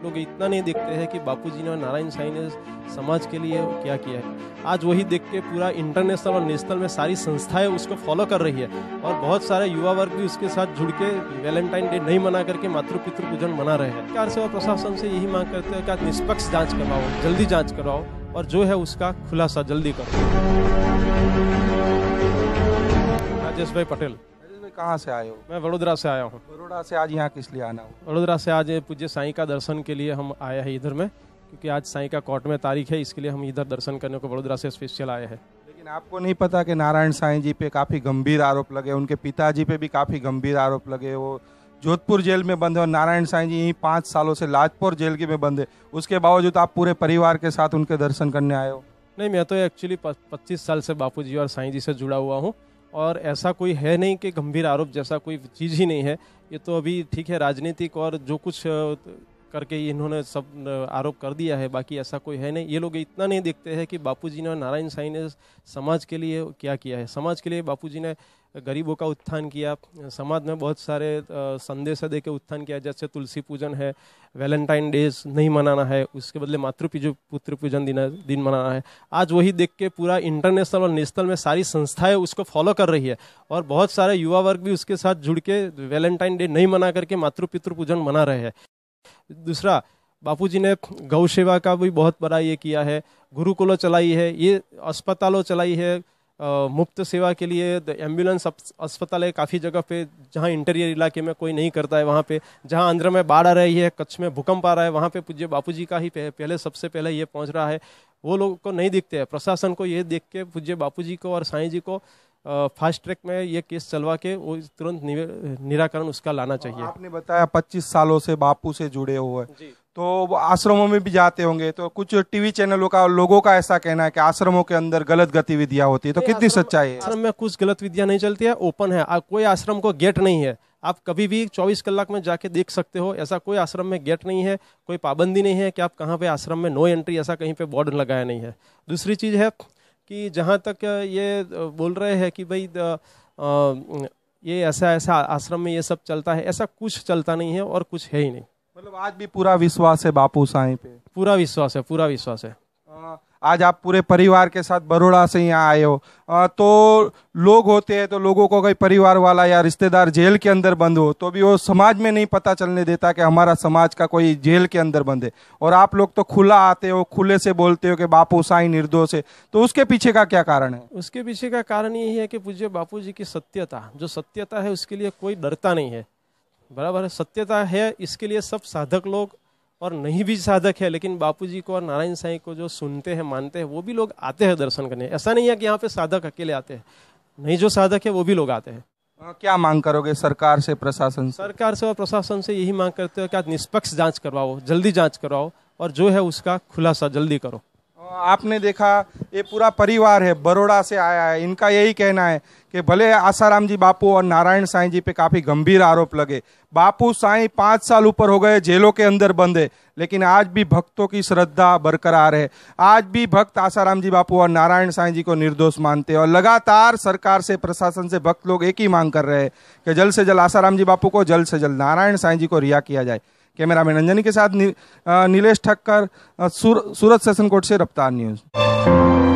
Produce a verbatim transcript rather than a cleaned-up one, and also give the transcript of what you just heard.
लोग इतना नहीं देखते हैं कि बापूजी ने और नारायण साईं ने समाज के लिए क्या किया है। आज वही देख के पूरा इंटरनेशनल और नेशनल में सारी संस्थाएं उसको फॉलो कर रही है और बहुत सारे युवा वर्ग भी उसके साथ जुड़ के वैलेंटाइन डे नहीं मना करके मातृ पितृ पूजन मना रहे हैं। सरकार से और प्रशासन से यही मांग करते हैं कि आप निष्पक्ष जांच करवाओ, जल्दी जांच करवाओ और जो है उसका खुलासा जल्दी करो। राजेश भाई पटेल। कहाँ से आए हो? मैं वडोदरा से आया हूँ। बड़ौदा से आज यहाँ किस लिए आना हो? वडोदरा से आज पूज्य साईं का दर्शन के लिए हम आए हैं इधर में, क्योंकि आज साईं का कोर्ट में तारीख है, इसके लिए हम इधर दर्शन करने को वडोदरा से स्पेशल आए हैं। लेकिन आपको नहीं पता कि नारायण साईं जी पे काफ़ी गंभीर आरोप लगे, उनके पिताजी पे भी काफ़ी गंभीर आरोप लगे। वो जोधपुर जेल में बंद है और नारायण साईं जी यहीं पाँच सालों से लाजपुर जेल के में बंद है। उसके बावजूद आप पूरे परिवार के साथ उनके दर्शन करने आए हो? नहीं, मैं तो एक्चुअली पच्चीस साल से बापू जी और साईं जी से जुड़ा हुआ हूँ और ऐसा कोई है नहीं कि गंभीर आरोप जैसा कोई चीज़ ही नहीं है। ये तो अभी ठीक है, राजनीतिक और जो कुछ करके इन्होंने सब आरोप कर दिया है, बाकी ऐसा कोई है नहीं। ये लोग इतना नहीं देखते हैं कि बापूजी ने और नारायण साईं ने समाज के लिए क्या किया है। समाज के लिए बापूजी ने गरीबों का उत्थान किया, समाज में बहुत सारे संदेश दे के उत्थान किया, जैसे तुलसी पूजन है, वैलेंटाइन डेज नहीं मनाना है, उसके बदले मातृ पुत्र पूजन दिन दिन मनाना है। आज वही देख के पूरा इंटरनेशनल और नेशनल में सारी संस्थाएं उसको फॉलो कर रही है और बहुत सारे युवा वर्ग भी उसके साथ जुड़ के वैलेंटाइन डे नहीं मना करके मातृ पितृ पूजन मना रहे हैं। दूसरा, बापूजी ने गौ सेवा का भी बहुत बड़ा ये किया है, गुरुकुलों चलाई है, ये अस्पतालों चलाई है, आ, मुफ्त सेवा के लिए एम्बुलेंस अस्पताल है काफ़ी जगह पे, जहाँ इंटीरियर इलाके में कोई नहीं करता है वहाँ पे, जहाँ आंध्र में बाढ़ आ रही है, कच्छ में भूकंप आ रहा है, वहाँ पे पूज्य बापूजी का ही पहले सबसे पहले ये पहुँच रहा है। वो लोगों को नहीं दिखते हैं, प्रशासन को ये देख के पूज्य बापूजी को और साईं जी को फास्ट ट्रैक में ये केस चलवा के वो तुरंत निराकरण उसका लाना चाहिए। आपने बताया पच्चीस सालों से बापू से जुड़े हुए, तो आश्रमों में भी जाते होंगे, तो कुछ टीवी चैनलों का लोगों का ऐसा कहना है कि आश्रमों के अंदर गलत गतिविधियां होती है, तो कितनी सच्चाई है? आश्रम में कुछ गलत विधियां नहीं चलती है, ओपन है, कोई आश्रम को गेट नहीं है, आप कभी भी चौबीस कलाक में जाके देख सकते हो। ऐसा कोई आश्रम में गेट नहीं है, कोई पाबंदी नहीं है कि आप कहाँ पे आश्रम में नो एंट्री, ऐसा कहीं पे बोर्ड लगाया नहीं है। दूसरी चीज़ है कि जहाँ तक ये बोल रहे हैं कि भाई ये ऐसा ऐसा आश्रम में ये सब चलता है, ऐसा कुछ चलता नहीं है और कुछ है ही नहीं। मतलब आज भी पूरा विश्वास है बापू साईं पे? पूरा विश्वास है, पूरा विश्वास है। आज आप पूरे परिवार के साथ बड़ौदा से यहाँ आए हो, तो लोग होते हैं, तो लोगों को कोई परिवार वाला या रिश्तेदार जेल के अंदर बंद हो तो भी वो समाज में नहीं पता चलने देता कि हमारा समाज का कोई जेल के अंदर बंद है, और आप लोग तो खुला आते हो, खुले से बोलते हो कि बापू साईं निर्दोष है, तो उसके पीछे का क्या कारण है? उसके पीछे का कारण यही है कि पूज्य बापू जी की सत्यता, जो सत्यता है उसके लिए कोई डरता नहीं है। बराबर है, सत्यता है, इसके लिए सब साधक लोग और नहीं भी साधक है, लेकिन बापूजी को और नारायण साईं को जो सुनते हैं, मानते हैं, वो भी लोग आते हैं दर्शन करने। ऐसा नहीं है कि यहाँ पे साधक अकेले आते हैं, नहीं, जो साधक है वो भी लोग आते हैं। क्या मांग करोगे सरकार से, प्रशासन से? सरकार से और प्रशासन से यही मांग करते हो कि आप निष्पक्ष जांच करवाओ, जल्दी जांच करवाओ और जो है उसका खुलासा जल्दी करो। आपने देखा ये पूरा परिवार है, बड़ौदा से आया है, इनका यही कहना है कि भले आसाराम जी बापू और नारायण साईं जी पे काफी गंभीर आरोप लगे, बापू साईं पाँच साल ऊपर हो गए जेलों के अंदर बंद है, लेकिन आज भी भक्तों की श्रद्धा बरकरार है। आज भी भक्त आसाराम जी बापू और नारायण साईं जी को निर्दोष मानते हैं और लगातार सरकार से, प्रशासन से भक्त लोग एक ही मांग कर रहे हैं कि जल्द से जल्द आसाराम जी बापू को, जल्द से जल्द नारायण साईं जी को रिहा किया जाए। कैमरामैन अंजनी के साथ नी, नीलेश ठक्कर, सूरत सेशन कोर्ट से रफ्तार न्यूज।